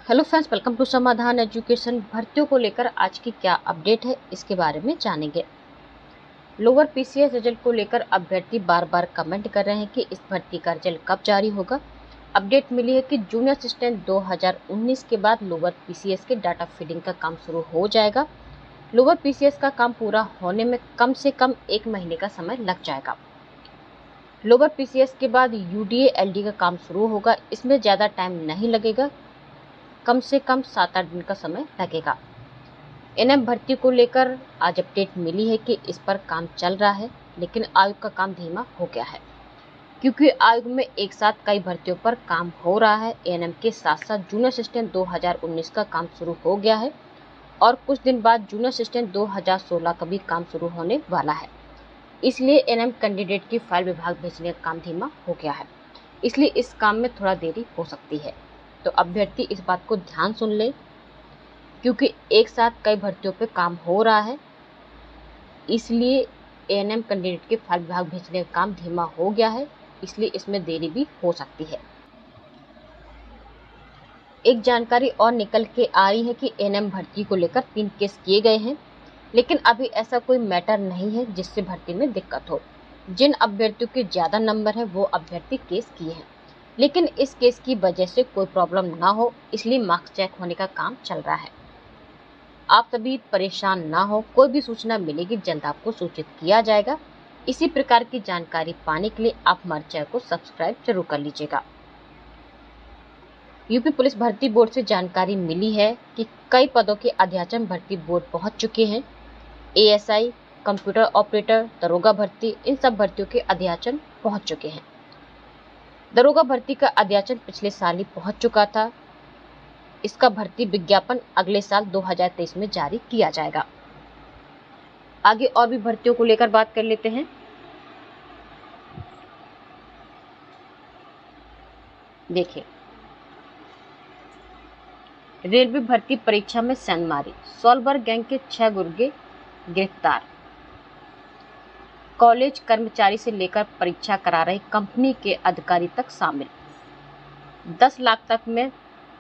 Hello friends, welcome to Samadhan education. भर्तियों को लेकर आज की क्या अपडेट है इसके बारे में जानेंगे। लोअर पीसीएस रिजल्ट को लेकर अभ्यर्थी बार बार कमेंट कर रहे हैं कि इस भर्ती का रिजल्ट कब जारी होगा। अपडेट मिली है कि जूनियर असिस्टेंट 2019 के बाद लोअर पीसीएस के डाटा फीडिंग का काम शुरू हो जाएगा। लोअर पीसीएस का काम पूरा होने में कम से कम 1 महीने का समय लग जाएगा। लोअर पीसीएस के बाद यूडीए एलडी का काम शुरू होगा। इसमें ज़्यादा टाइम नहीं लगेगा, कम से कम 7-8 दिन का समय लगेगा। एनएम भर्ती को लेकर आज अपडेट मिली है कि इस पर काम चल रहा है, लेकिन आयोग का काम धीमा हो गया है क्योंकि आयोग में एक साथ कई भर्तियों पर काम हो रहा है। एएनएम के साथ साथ जूनियर असिस्टेंट 2019 का काम शुरू हो गया है और कुछ दिन बाद जूनियर असिस्टेंट 2016 का भी काम शुरू होने वाला है। इसलिए एएनएम कैंडिडेट की फाइल विभाग भेजने का काम धीमा हो गया है, इसलिए इस काम में थोड़ा देरी हो सकती है। तो अभ्यर्थी इस बात को ध्यान सुन ले क्योंकि एक साथ कई भर्तियों पे काम हो रहा है, इसलिए एएनएम कैंडिडेट के फाइल विभाग भेजने का काम धीमा हो गया है, इसलिए इसमें देरी भी हो सकती है। एक जानकारी और निकल के आ रही है कि एएनएम भर्ती को लेकर 3 केस किए गए हैं, लेकिन अभी ऐसा कोई मैटर नहीं है जिससे भर्ती में दिक्कत हो। जिन अभ्यर्थियों के ज़्यादा नंबर है वो अभ्यर्थी केस किए हैं, लेकिन इस केस की वजह से कोई प्रॉब्लम ना हो, इसलिए मार्क्स चेक होने का काम चल रहा है। आप सभी परेशान ना हो, कोई भी सूचना मिलेगी जल्द आपको सूचित किया जाएगा। इसी प्रकार की जानकारी पाने के लिए आप हमारे चैनल को सब्सक्राइब जरूर कर लीजिएगा। यूपी पुलिस भर्ती बोर्ड से जानकारी मिली है कि कई पदों के अध्याचन भर्ती बोर्ड पहुंच चुके हैं। एएसआई, कंप्यूटर ऑपरेटर, दरोगा भर्ती, इन सब भर्तियों के अध्याचन पहुंच चुके हैं। दरोगा भर्ती का अध्याचन पिछले साल ही पहुंच चुका था। इसका भर्ती विज्ञापन अगले साल 2023 में जारी किया जाएगा। आगे और भी भर्तियों को लेकर बात कर लेते हैं। देखिए, रेलवे भर्ती परीक्षा में सेंधमारी, सोलबर्ग गैंग के 6 गुर्गे गिरफ्तार। कॉलेज कर्मचारी से लेकर परीक्षा करा रही कंपनी के अधिकारी तक शामिल। 10 लाख तक में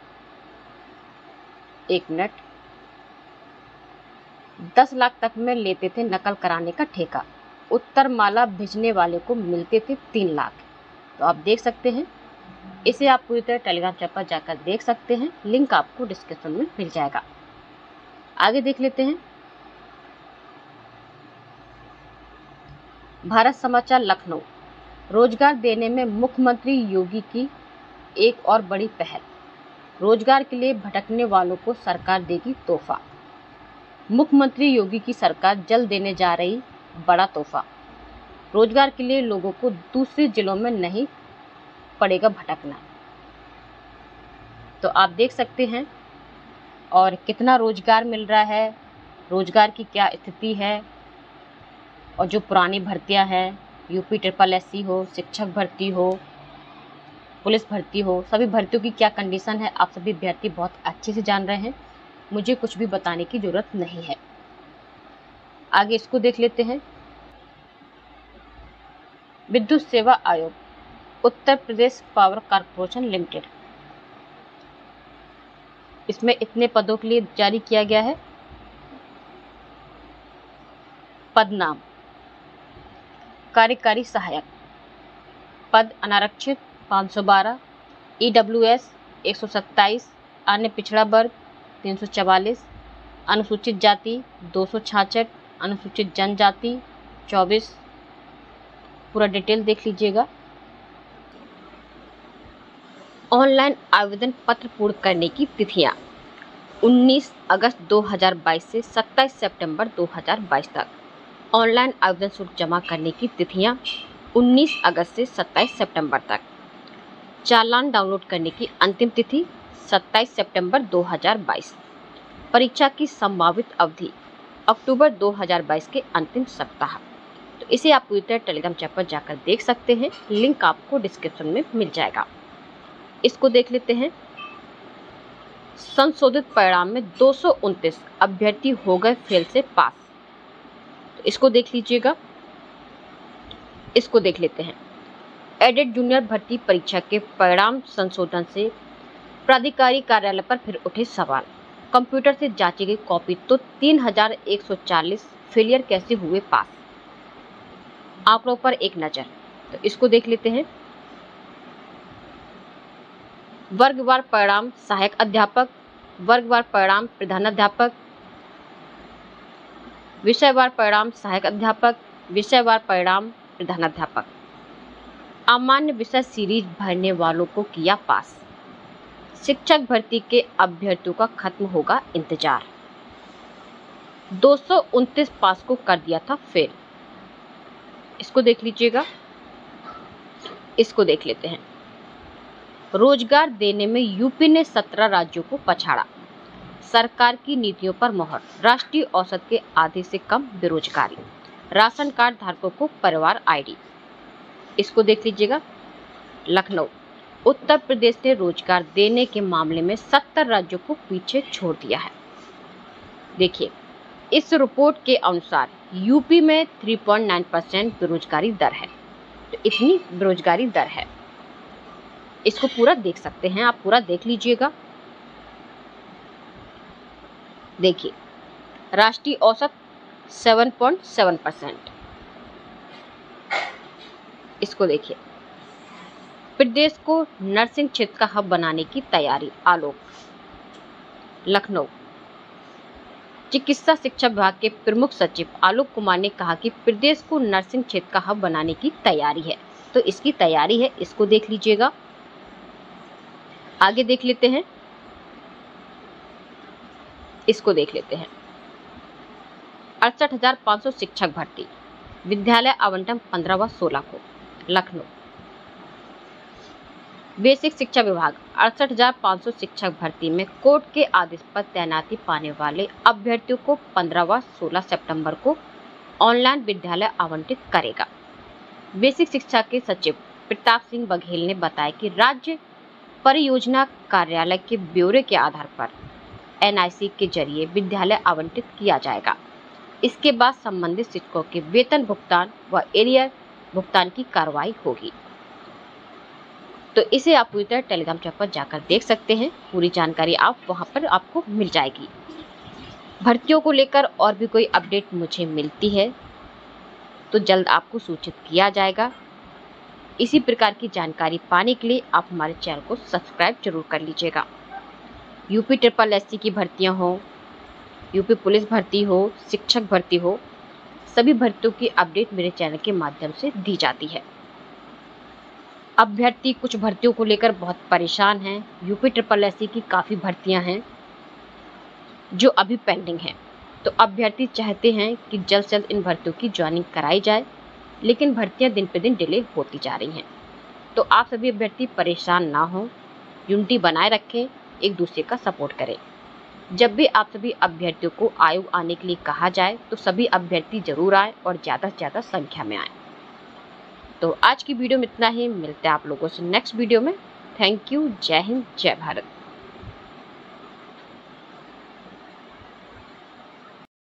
10 लाख तक में लेते थे नकल कराने का ठेका। उत्तर माला भेजने वाले को मिलते थे 3 लाख। तो आप देख सकते हैं, इसे आप पूरी तरह टेलीग्राम चैनल पर जाकर देख सकते हैं, लिंक आपको डिस्क्रिप्शन में मिल जाएगा। आगे देख लेते हैं। भारत समाचार लखनऊ, रोजगार देने में मुख्यमंत्री योगी की एक और बड़ी पहल। रोजगार के लिए भटकने वालों को सरकार देगी तोहफा। मुख्यमंत्री योगी की सरकार जल्द देने जा रही बड़ा तोहफा। रोजगार के लिए लोगों को दूसरे जिलों में नहीं पड़ेगा भटकना। तो आप देख सकते हैं और कितना रोजगार मिल रहा है, रोजगार की क्या स्थिति है, और जो पुरानी भर्तियां हैं, यूपी ट्रिपल एससी हो, शिक्षक भर्ती हो, पुलिस भर्ती हो, सभी भर्तियों की क्या कंडीशन है आप सभी अभ्यर्थी बहुत अच्छे से जान रहे हैं। मुझे कुछ भी बताने की जरूरत नहीं है। आगे इसको देख लेते हैं। विद्युत सेवा आयोग, Uttar Pradesh power corporation limited, इसमें इतने पदों के लिए जारी किया गया है। पद नाम कार्यकारी सहायक, पद अनारक्षित 512, ईडब्ल्यूएस 127, अन्य पिछड़ा वर्ग 344, अनुसूचित जाति 266, अनुसूचित जनजाति 24। पूरा डिटेल देख लीजिएगा। ऑनलाइन आवेदन पत्र पूर्ण करने की तिथियां 19 अगस्त 2022 से 27 सितंबर 2022 तक। ऑनलाइन आवेदन शुल्क जमा करने की तिथियां 19 अगस्त से 27 सितंबर तक। चालान डाउनलोड करने की अंतिम तिथि 27 सितंबर 2022। परीक्षा की संभावित अवधि अक्टूबर 2022 के अंतिम सप्ताह। तो इसे आप पूरी तरह टेलीग्राम चैनल पर जाकर देख सकते हैं, लिंक आपको डिस्क्रिप्शन में मिल जाएगा। इसको देख लेते हैं। संशोधित परिणाम में 229 अभ्यर्थी हो गए फेल से पास। तो इसको देख लीजिएगा। इसको देख लेते हैं। एडेड जूनियर भर्ती परीक्षा के परिणाम संशोधन से प्राधिकारी कार्यालय पर फिर उठे सवाल। कंप्यूटर से जांची गई कॉपी तो 3140 फेलियर कैसे हुए पास। आंकड़ों पर एक नजर, तो इसको देख लेते हैं। वर्गवार परिणाम सहायक अध्यापक, वर्गवार परिणाम प्रधानाध्यापक, विषयवार परिणाम सहायक अध्यापक, विषयवार परिणाम प्रधानाध्यापक। अमान्य विषय सीरीज भरने वालों को किया पास। शिक्षक भर्ती के अभ्यर्थियों का खत्म होगा इंतजार। 229 पास को कर दिया था फेल। इसको देख लीजिएगा। इसको देख लेते हैं। रोजगार देने में यूपी ने 17 राज्यों को पछाड़ा। सरकार की नीतियों पर मोहर। राष्ट्रीय औसत के आधे से कम बेरोजगारी। राशन कार्ड धारकों को परिवार आईडी। इसको देख लीजिएगा। लखनऊ, उत्तर प्रदेश ने रोजगार देने के मामले में 70 राज्यों को पीछे छोड़ दिया है। देखिए, इस रिपोर्ट के अनुसार यूपी में 3.9% बेरोजगारी दर है। तो इतनी बेरोजगारी दर है। इसको पूरा देख सकते हैं आप, पूरा देख लीजिएगा। देखिए, राष्ट्रीय औसत 7.7%। इसको देखिए। प्रदेश को नर्सिंग क्षेत्र का हब बनाने की तैयारी। आलोक, लखनऊ, चिकित्सा शिक्षा विभाग के प्रमुख सचिव आलोक कुमार ने कहा कि प्रदेश को नर्सिंग क्षेत्र का हब बनाने की तैयारी है। तो इसकी तैयारी है, इसको देख लीजिएगा। आगे देख लेते हैं। इसको देख लेते हैं। 68,500 शिक्षक भर्ती। विद्यालय आवंटन 15 व 16 को। लखनऊ, बेसिक शिक्षा विभाग 68,500 शिक्षक भर्ती में कोर्ट के आदेश पर तैनाती पाने वाले अभ्यर्थियों को 15 व 16 सितंबर को ऑनलाइन विद्यालय आवंटित करेगा। बेसिक शिक्षा के सचिव प्रताप सिंह बघेल ने बताया कि राज्य परियोजना कार्यालय के ब्यौरे के आधार पर एनआईसी के जरिए विद्यालय आवंटित किया जाएगा। इसके बाद संबंधित शिक्षकों के वेतन भुगतान व एरियर भुगतान की कार्रवाई होगी। तो इसे आप पूरी तरह टेलीग्राम चैनल पर जाकर देख सकते हैं। पूरी जानकारी आप वहां पर आपको मिल जाएगी। भर्तियों को लेकर और भी कोई अपडेट मुझे मिलती है तो जल्द आपको सूचित किया जाएगा। इसी प्रकार की जानकारी पाने के लिए आप हमारे चैनल को सब्सक्राइब जरूर कर लीजिएगा। यूपी SSSC की भर्तियां हो, यूपी पुलिस भर्ती हो, शिक्षक भर्ती हो, सभी भर्तियों की अपडेट मेरे चैनल के माध्यम से दी जाती है। अभ्यर्थी कुछ भर्तियों को लेकर बहुत परेशान हैं। यूपी SSSC की काफ़ी भर्तियां हैं जो अभी पेंडिंग हैं। तो अभ्यर्थी चाहते हैं कि जल्द से जल्द इन भर्तियों की ज्वाइनिंग कराई जाए, लेकिन भर्तियां दिन पे दिन डिले होती जा रही हैं। तो आप सभी अभ्यर्थी परेशान ना हो, यूनिटी बनाए रखें, एक दूसरे का सपोर्ट करें। जब भी आप सभी अभ्यर्थियों को आयोग आने के लिए कहा जाए तो सभी अभ्यर्थी जरूर आए और ज़्यादा से ज़्यादा संख्या में आए। तो आज की वीडियो में इतना ही। मिलते हैं आप लोगों से नेक्स्ट वीडियो में। Thank you. जय हिंद, जय भारत।